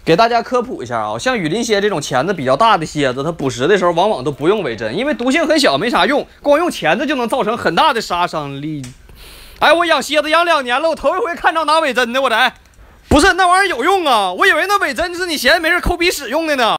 给大家科普一下啊，像雨林蝎这种钳子比较大的蝎子，它捕食的时候往往都不用尾针，因为毒性很小，没啥用，光用钳子就能造成很大的杀伤力。哎，我养蝎子养2年了，我头一回看着拿尾针的，我的，不是那玩意儿有用啊，我以为那尾针是你闲没事抠鼻屎用的呢。